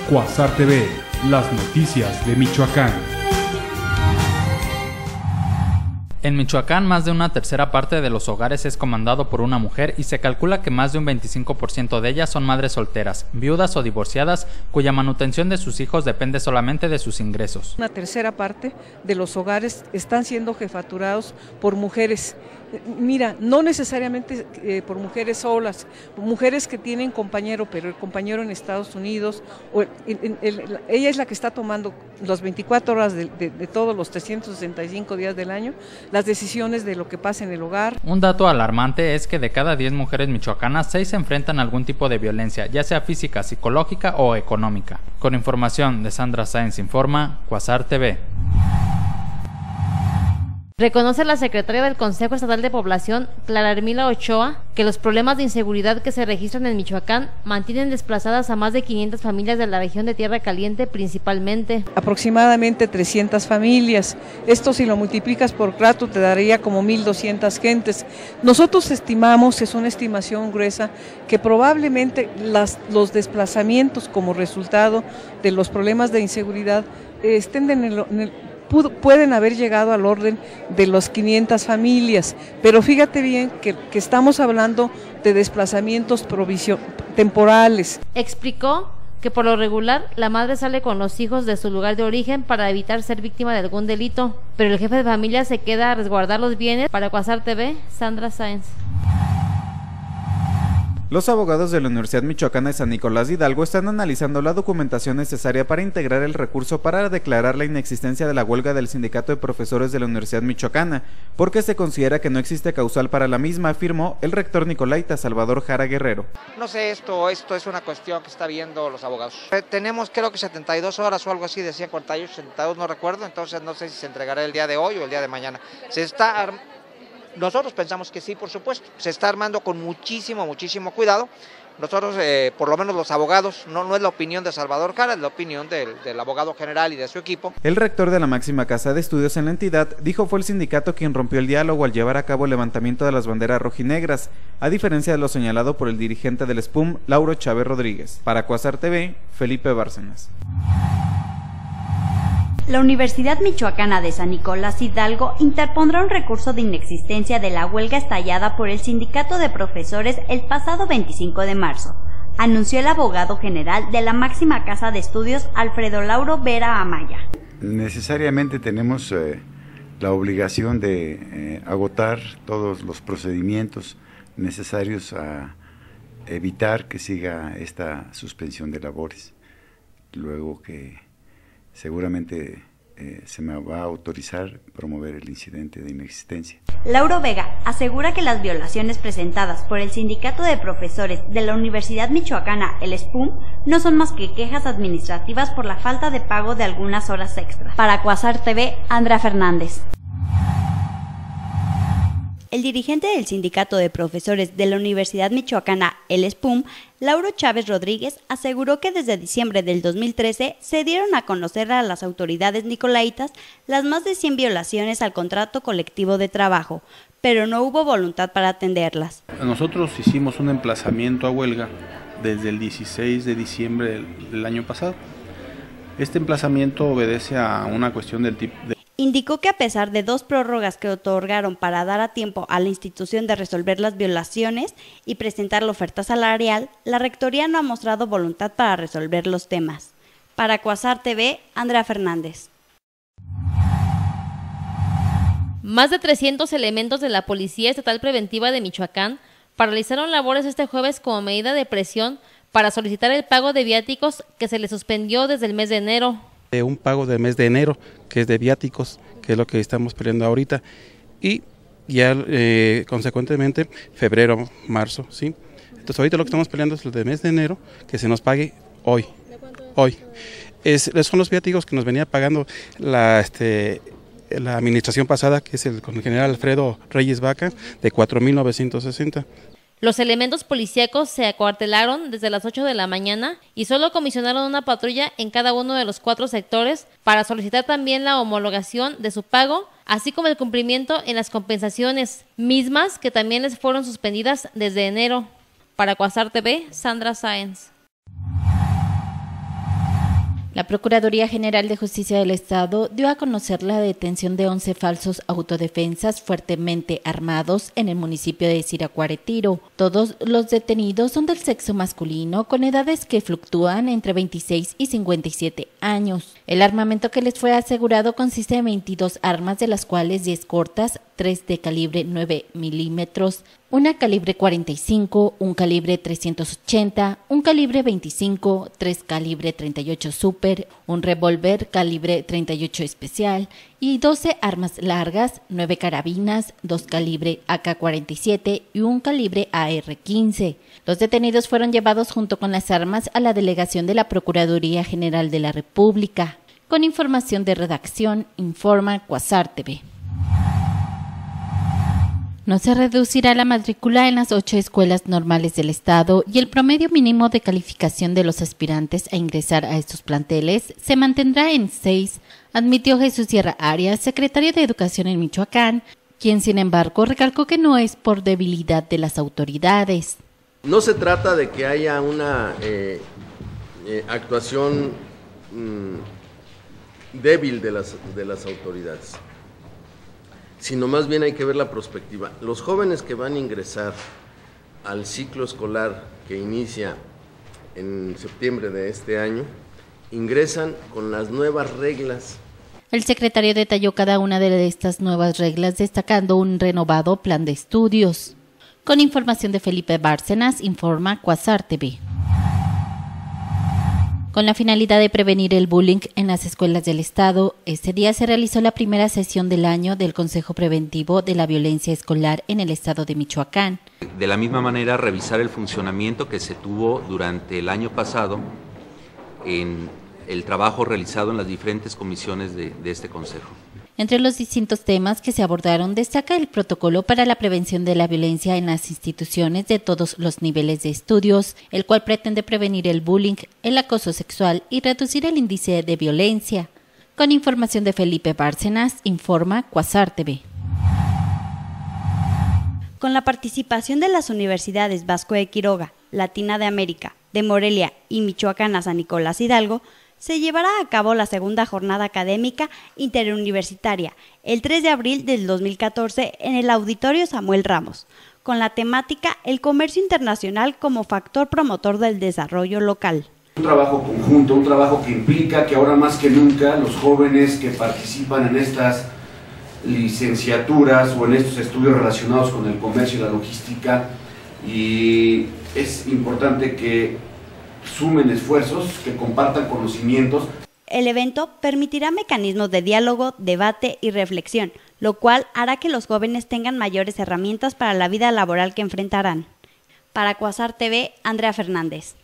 Cuasar TV, las noticias de Michoacán. En Michoacán, más de una tercera parte de los hogares es comandado por una mujer y se calcula que más de un 25% de ellas son madres solteras, viudas o divorciadas, cuya manutención de sus hijos depende solamente de sus ingresos. Una tercera parte de los hogares están siendo jefaturados por mujeres. Mira, no necesariamente por mujeres solas, mujeres que tienen compañero, pero el compañero en Estados Unidos, ella es la que está tomando las 24 horas de todos los 365 días del año, las decisiones de lo que pasa en el hogar. Un dato alarmante es que de cada 10 mujeres michoacanas, 6 se enfrentan a algún tipo de violencia, ya sea física, psicológica o económica. Con información de Sandra Sáenz Informa, Cuasar TV. Reconoce la secretaria del Consejo Estatal de Población, Clara Hermila Ochoa, que los problemas de inseguridad que se registran en Michoacán mantienen desplazadas a más de 500 familias de la región de Tierra Caliente principalmente. Aproximadamente 300 familias. Esto si lo multiplicas por 4 te daría como 1,200 gentes. Nosotros estimamos, es una estimación gruesa, que probablemente los desplazamientos como resultado de los problemas de inseguridad pueden haber llegado al orden de los 500 familias, pero fíjate bien que estamos hablando de desplazamientos temporales. Explicó que por lo regular la madre sale con los hijos de su lugar de origen para evitar ser víctima de algún delito, pero el jefe de familia se queda a resguardar los bienes. Para Cuasar TV, Sandra Sáenz. Los abogados de la Universidad Michoacana de San Nicolás de Hidalgo están analizando la documentación necesaria para integrar el recurso para declarar la inexistencia de la huelga del Sindicato de Profesores de la Universidad Michoacana, porque se considera que no existe causal para la misma, afirmó el rector nicolaita Salvador Jara Guerrero. No sé, esto es una cuestión que está viendo los abogados. Tenemos creo que 72 horas o algo así, decían 48, 72, no recuerdo, entonces no sé si se entregará el día de hoy o el día de mañana. Nosotros pensamos que sí, por supuesto, se está armando con muchísimo cuidado. Nosotros, por lo menos los abogados, no es la opinión de Salvador Jara, es la opinión del abogado general y de su equipo. El rector de la máxima casa de estudios en la entidad dijo fue el sindicato quien rompió el diálogo al llevar a cabo el levantamiento de las banderas rojinegras, a diferencia de lo señalado por el dirigente del SPUM, Lauro Chávez Rodríguez. Para Cuasar TV, Felipe Bárcenas. La Universidad Michoacana de San Nicolás Hidalgo interpondrá un recurso de inexistencia de la huelga estallada por el Sindicato de Profesores el pasado 25 de marzo, anunció el abogado general de la máxima casa de estudios, Alfredo Lauro Vera Amaya. Necesariamente tenemos la obligación de agotar todos los procedimientos necesarios a evitar que siga esta suspensión de labores, luego que seguramente se me va a autorizar promover el incidente de inexistencia. Lauro Vega asegura que las violaciones presentadas por el Sindicato de Profesores de la Universidad Michoacana, el SPUM, no son más que quejas administrativas por la falta de pago de algunas horas extras. Para Cuasar TV, Andrea Fernández. El dirigente del Sindicato de Profesores de la Universidad Michoacana, el SPUM, Lauro Chávez Rodríguez, aseguró que desde diciembre del 2013 se dieron a conocer a las autoridades nicolaitas las más de 100 violaciones al contrato colectivo de trabajo, pero no hubo voluntad para atenderlas. Nosotros hicimos un emplazamiento a huelga desde el 16 de diciembre del año pasado. Este emplazamiento obedece a una cuestión del tipo de... Indicó que a pesar de 2 prórrogas que otorgaron para dar a tiempo a la institución de resolver las violaciones y presentar la oferta salarial, la rectoría no ha mostrado voluntad para resolver los temas. Para Cuasar TV, Andrea Fernández. Más de 300 elementos de la Policía Estatal Preventiva de Michoacán paralizaron labores este jueves como medida de presión para solicitar el pago de viáticos que se les suspendió desde el mes de enero. Un pago del mes de enero, que es de viáticos, que es lo que estamos peleando ahorita, y ya consecuentemente febrero, marzo, ¿sí? Entonces ahorita lo que estamos peleando es el del mes de enero, que se nos pague hoy. Hoy. Son los viáticos que nos venía pagando la administración pasada, que es con el general Alfredo Reyes Vaca, de 4,960. Los elementos policíacos se acuartelaron desde las 8 de la mañana y solo comisionaron una patrulla en cada uno de los 4 sectores para solicitar también la homologación de su pago, así como el cumplimiento en las compensaciones, mismas que también les fueron suspendidas desde enero. Para Cuasar TV, Sandra Sáenz. La Procuraduría General de Justicia del Estado dio a conocer la detención de 11 falsos autodefensas fuertemente armados en el municipio de Siracuaretiro. Todos los detenidos son del sexo masculino, con edades que fluctúan entre 26 y 57 años. El armamento que les fue asegurado consiste en 22 armas, de las cuales 10 cortas, 3 de calibre 9 milímetros, una calibre 45, un calibre 380, un calibre 25, 3 calibre 38 super, un revólver calibre 38 especial y 12 armas largas, 9 carabinas, 2 calibre AK-47 y un calibre AR-15. Los detenidos fueron llevados junto con las armas a la delegación de la Procuraduría General de la República. Con información de redacción, informa Quasar TV. No se reducirá la matrícula en las 8 escuelas normales del Estado y el promedio mínimo de calificación de los aspirantes a ingresar a estos planteles se mantendrá en 6, admitió Jesús Sierra Arias, secretario de Educación en Michoacán, quien sin embargo recalcó que no es por debilidad de las autoridades. No se trata de que haya una actuación débil de las autoridades, sino más bien hay que ver la perspectiva. Los jóvenes que van a ingresar al ciclo escolar que inicia en septiembre de este año, ingresan con las nuevas reglas. El secretario detalló cada una de estas nuevas reglas, destacando un renovado plan de estudios. Con información de Felipe Bárcenas, informa Quasar TV. Con la finalidad de prevenir el bullying en las escuelas del Estado, este día se realizó la primera sesión del año del Consejo Preventivo de la Violencia Escolar en el Estado de Michoacán. De la misma manera, revisar el funcionamiento que se tuvo durante el año pasado en el trabajo realizado en las diferentes comisiones de este Consejo. Entre los distintos temas que se abordaron, destaca el protocolo para la prevención de la violencia en las instituciones de todos los niveles de estudios, el cual pretende prevenir el bullying, el acoso sexual y reducir el índice de violencia. Con información de Felipe Bárcenas, informa Quasar TV. Con la participación de las universidades Vasco de Quiroga, Latina de América, de Morelia y Michoacana San Nicolás Hidalgo, se llevará a cabo la segunda jornada académica interuniversitaria el 3 de abril del 2014 en el Auditorio Samuel Ramos, con la temática El comercio internacional como factor promotor del desarrollo local. Un trabajo conjunto, un trabajo que implica que ahora más que nunca los jóvenes que participan en estas licenciaturas o en estos estudios relacionados con el comercio y la logística, y es importante que sumen esfuerzos, que compartan conocimientos. El evento permitirá mecanismos de diálogo, debate y reflexión, lo cual hará que los jóvenes tengan mayores herramientas para la vida laboral que enfrentarán. Para Quasar TV, Andrea Fernández.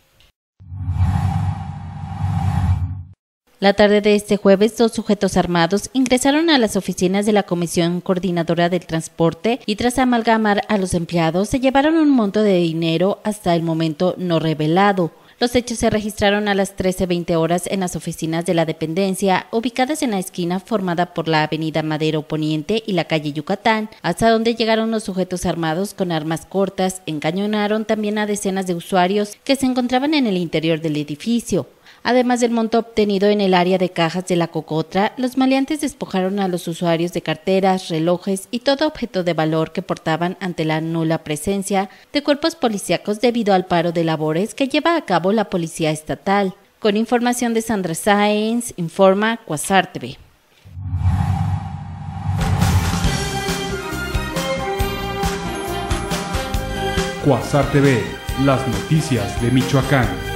La tarde de este jueves, 2 sujetos armados ingresaron a las oficinas de la Comisión Coordinadora del Transporte y tras amalgamar a los empleados, se llevaron un monto de dinero hasta el momento no revelado. Los hechos se registraron a las 13:20 horas en las oficinas de la dependencia, ubicadas en la esquina formada por la avenida Madero Poniente y la calle Yucatán, hasta donde llegaron los sujetos armados con armas cortas, encañonaron también a decenas de usuarios que se encontraban en el interior del edificio. Además del monto obtenido en el área de cajas de la Cocotra, los maleantes despojaron a los usuarios de carteras, relojes y todo objeto de valor que portaban ante la nula presencia de cuerpos policíacos debido al paro de labores que lleva a cabo la Policía Estatal. Con información de Sandra Sáenz, informa Quasar TV. Quasar TV, las noticias de Michoacán.